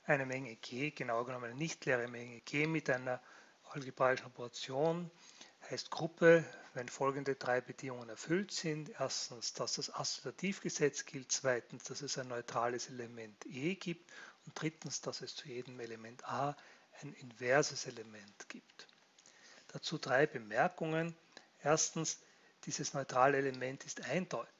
eine Menge G, genau genommen eine nicht leere Menge G mit einer algebraischen Operation, heißt Gruppe, wenn folgende drei Bedingungen erfüllt sind. Erstens, dass das Assoziativgesetz gilt, zweitens, dass es ein neutrales Element E gibt und drittens, dass es zu jedem Element A ein inverses Element gibt. Dazu drei Bemerkungen. Erstens, dieses neutrale Element ist eindeutig.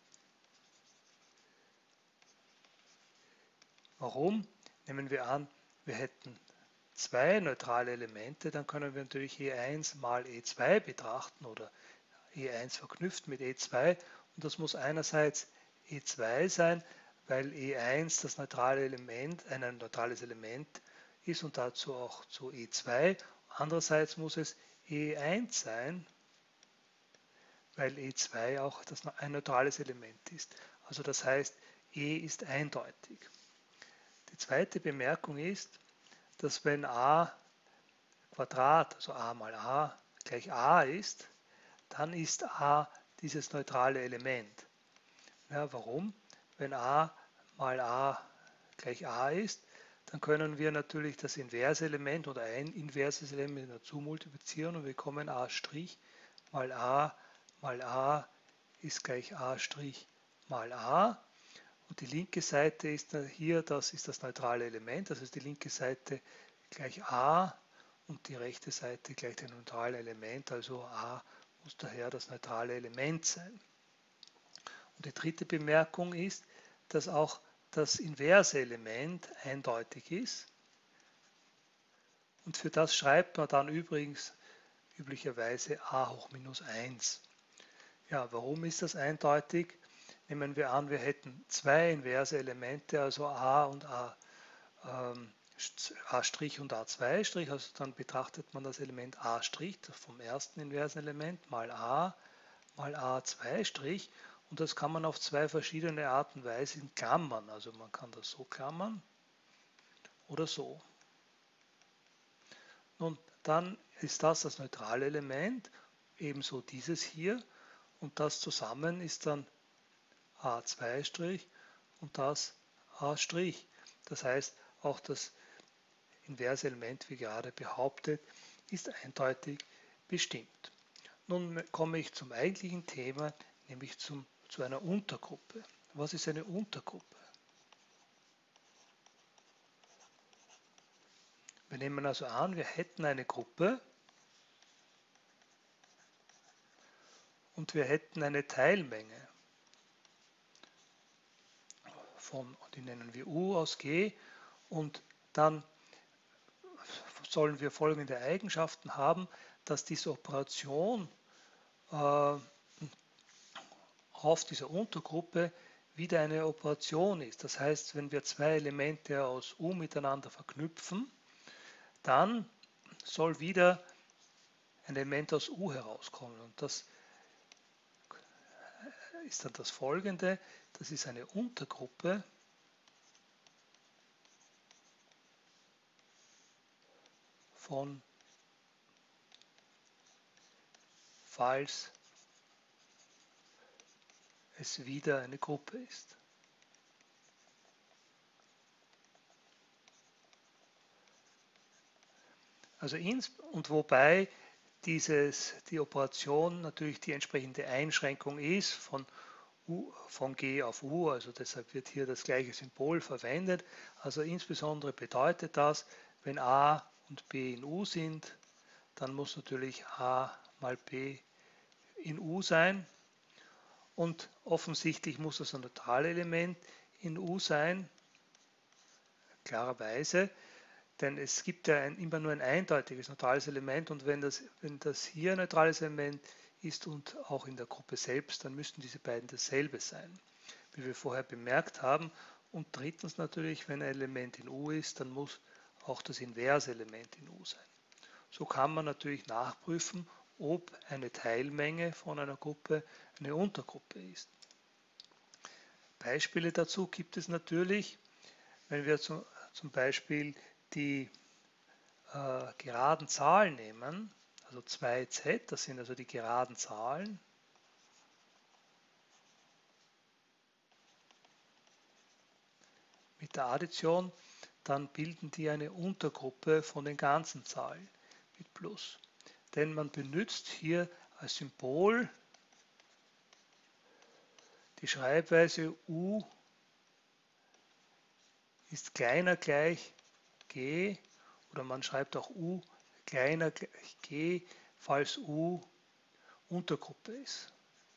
Warum? Nehmen wir an, wir hätten zwei neutrale Elemente, dann können wir natürlich E1 mal E2 betrachten oder E1 verknüpft mit E2 und das muss einerseits E2 sein, weil E1 das neutrale Element, ein neutrales Element ist und dazu auch zu E2. Andererseits muss es E1 sein, weil E2 auch ein neutrales Element ist. Also das heißt, E ist eindeutig. Die zweite Bemerkung ist, dass wenn a Quadrat, also a mal a gleich a ist, dann ist a dieses neutrale Element. Ja, warum? Wenn a mal a gleich a ist, dann können wir natürlich das inverse Element oder ein inverses Element dazu multiplizieren und wir bekommen a' mal a ist gleich a' mal a. Und die linke Seite ist hier, das ist das neutrale Element, das heißt die linke Seite gleich a und die rechte Seite gleich dem neutralen Element, also a muss daher das neutrale Element sein. Und die dritte Bemerkung ist, dass auch das inverse Element eindeutig ist. Und für das schreibt man dann üblicherweise a hoch minus 1. Ja, warum ist das eindeutig? Nehmen wir an, wir hätten zwei inverse Elemente, also a und a', a' und a2', also dann betrachtet man das Element a' vom ersten inversen Element mal a2', und das kann man auf zwei verschiedene Arten und Weisen klammern. Also man kann das so klammern oder so. Nun, dann ist das neutrale Element, ebenso dieses hier, und das zusammen ist dann a2' und das a'. Das heißt, auch das inverse Element, wie gerade behauptet, ist eindeutig bestimmt. Nun komme ich zum eigentlichen Thema, nämlich zu einer Untergruppe. Was ist eine Untergruppe? Wir nehmen also an, wir hätten eine Gruppe und wir hätten eine Teilmenge von, die nennen wir U aus G, und dann sollen wir folgende Eigenschaften haben, dass diese Operation auf dieser Untergruppe wieder eine Operation ist. Das heißt, wenn wir zwei Elemente aus U miteinander verknüpfen, dann soll wieder ein Element aus U herauskommen. Und das ist dann das folgende, das ist eine Untergruppe von, falls es wieder eine Gruppe ist. Also und wobei die Operation natürlich die entsprechende Einschränkung ist von G auf U, also deshalb wird hier das gleiche Symbol verwendet. Also insbesondere bedeutet das, wenn A und B in U sind, dann muss natürlich A mal B in U sein, und offensichtlich muss das ein Neutralelement in U sein, klarerweise, denn es gibt ja immer nur ein eindeutiges neutrales Element, und wenn das hier ein neutrales Element ist und auch in der Gruppe selbst, dann müssten diese beiden dasselbe sein, wie wir vorher bemerkt haben. Und drittens natürlich, wenn ein Element in U ist, dann muss auch das inverse Element in U sein. So kann man natürlich nachprüfen, ob eine Teilmenge von einer Gruppe eine Untergruppe ist. Beispiele dazu gibt es natürlich, wenn wir zum Beispiel die geraden Zahlen nehmen, also 2z, das sind also die geraden Zahlen, mit der Addition, dann bilden die eine Untergruppe von den ganzen Zahlen mit Plus. Denn man benutzt hier als Symbol die Schreibweise U ist kleiner gleich G oder man schreibt auch U kleiner gleich G, falls U Untergruppe ist.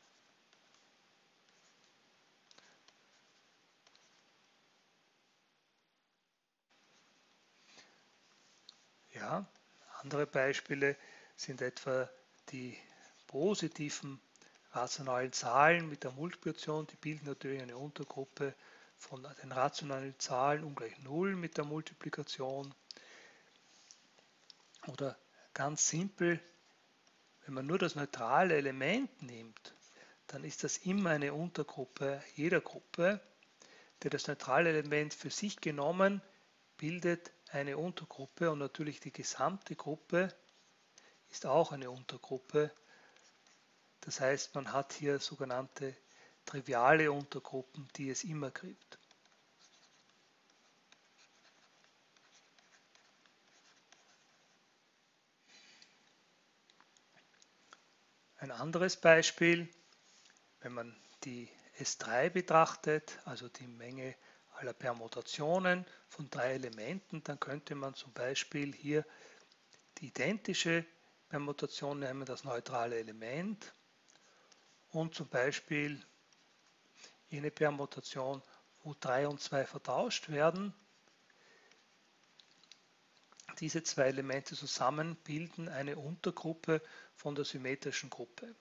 Ja, andere Beispiele sind etwa die positiven rationalen Zahlen mit der Multiplikation, die bilden natürlich eine Untergruppe von den rationalen Zahlen ungleich 0 mit der Multiplikation. Oder ganz simpel, wenn man nur das neutrale Element nimmt, dann ist das immer eine Untergruppe jeder Gruppe, denn das neutrale Element für sich genommen bildet eine Untergruppe und natürlich die gesamte Gruppe ist auch eine Untergruppe. Das heißt, man hat hier sogenannte triviale Untergruppen, die es immer gibt. Ein anderes Beispiel, wenn man die S3 betrachtet, also die Menge aller Permutationen von 3 Elementen, dann könnte man zum Beispiel hier die identische Permutation nehmen, das neutrale Element, und zum Beispiel jene Permutation, wo 3 und 2 vertauscht werden. Diese 2 Elemente zusammen bilden eine Untergruppe von der symmetrischen Gruppe.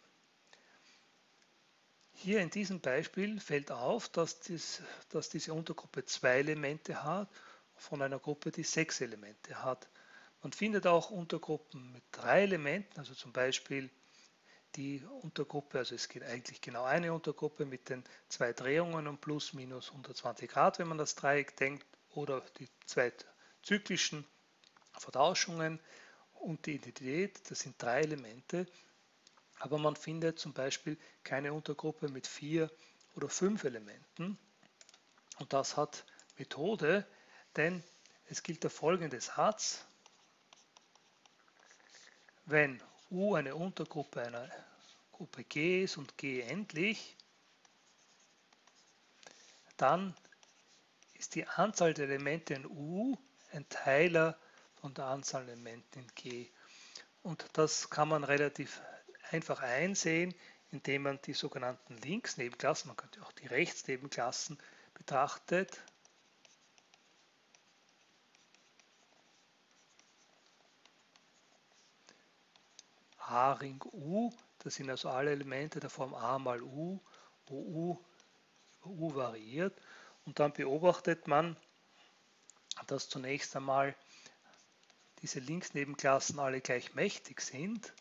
Hier in diesem Beispiel fällt auf, dass diese Untergruppe 2 Elemente hat, von einer Gruppe, die 6 Elemente hat. Man findet auch Untergruppen mit 3 Elementen, also zum Beispiel die Untergruppe, also es geht eigentlich genau eine Untergruppe mit den 2 Drehungen und plus minus 120 Grad, wenn man das Dreieck denkt, oder die 2 zyklischen Vertauschungen und die Identität, das sind 3 Elemente, aber man findet zum Beispiel keine Untergruppe mit 4 oder 5 Elementen und das hat Methode, denn es gilt der folgende Satz: Wenn U eine Untergruppe einer Gruppe G ist und G endlich, dann ist die Anzahl der Elemente in U ein Teiler von der Anzahl der Elemente in G. Und das kann man relativ einfach einsehen, indem man die sogenannten Linksnebenklassen, man könnte auch die Rechtsnebenklassen betrachtet. A Ring U, das sind also alle Elemente der Form A mal U, wo U über U variiert. Und dann beobachtet man, dass zunächst einmal diese Linksnebenklassen alle gleich mächtig sind.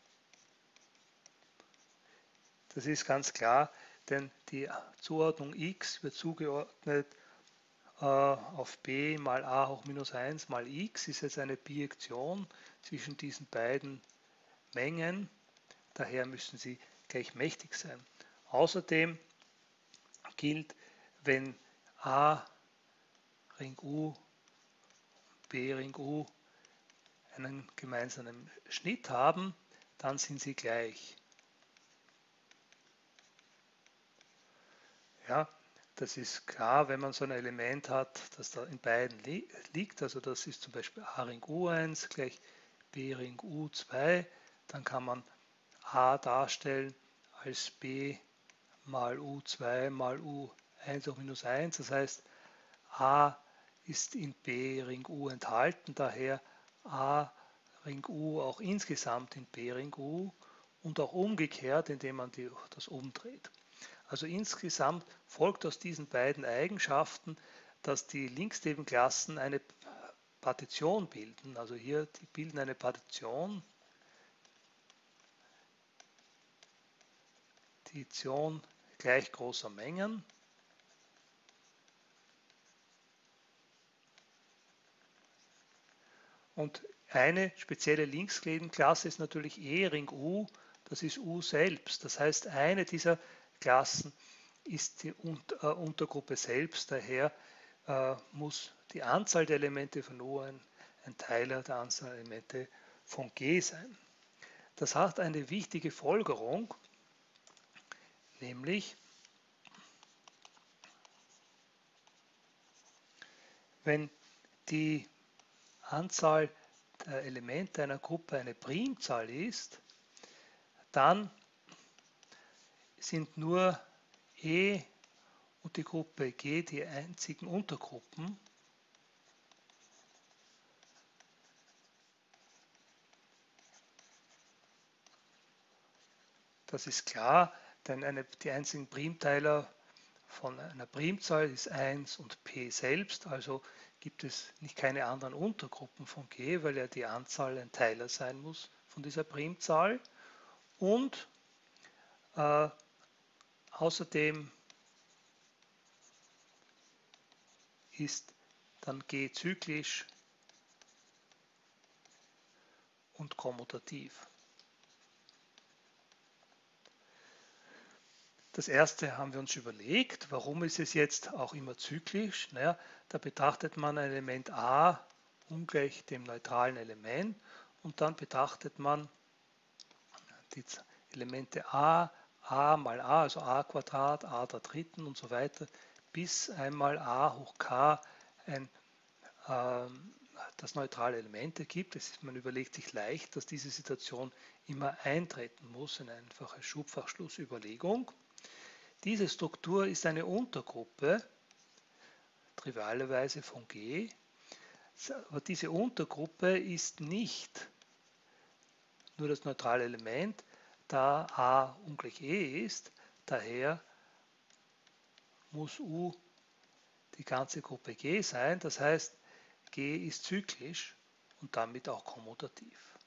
Das ist ganz klar, denn die Zuordnung x wird zugeordnet auf b mal a hoch minus 1 mal x, ist jetzt eine Bijektion zwischen diesen beiden Mengen, daher müssen sie gleich mächtig sein. Außerdem gilt, wenn a Ring U, b Ring U einen gemeinsamen Schnitt haben, dann sind sie gleich. Ja, das ist klar, wenn man so ein Element hat, das da in beiden liegt, also das ist zum Beispiel A Ring U1 gleich B Ring U2, dann kann man A darstellen als B mal U2 mal U1 hoch minus 1, das heißt A ist in B Ring U enthalten, daher A Ring U auch insgesamt in B Ring U und auch umgekehrt, indem man das umdreht. Also insgesamt folgt aus diesen beiden Eigenschaften, dass die Linksnebenklassen eine Partition bilden. Also hier, die bilden eine Partition, Addition gleich großer Mengen. Und eine spezielle Linksnebenklasse ist natürlich E Ring U, das ist U selbst. Das heißt, eine dieser Klassen ist die Untergruppe selbst, daher muss die Anzahl der Elemente von U ein Teiler der Anzahl der Elemente von G sein. Das hat eine wichtige Folgerung, nämlich wenn die Anzahl der Elemente einer Gruppe eine Primzahl ist, dann sind nur E und die Gruppe G die einzigen Untergruppen. Das ist klar, denn die einzigen Primteiler von einer Primzahl ist 1 und P selbst, also gibt es keine anderen Untergruppen von G, weil ja die Anzahl ein Teiler sein muss von dieser Primzahl. Und außerdem ist dann G zyklisch und kommutativ. Das erste haben wir uns überlegt. Warum ist es jetzt auch immer zyklisch? Naja, da betrachtet man ein Element A ungleich dem neutralen Element und dann betrachtet man die Elemente A mal A, also A Quadrat, A der dritten und so weiter, bis einmal A hoch K das neutrale Element ergibt. Man überlegt sich leicht, dass diese Situation immer eintreten muss, eine einfache Schubfachschlussüberlegung. Diese Struktur ist eine Untergruppe, trivialerweise von G, aber diese Untergruppe ist nicht nur das neutrale Element, da A ungleich E ist, daher muss U die ganze Gruppe G sein, das heißt G ist zyklisch und damit auch kommutativ.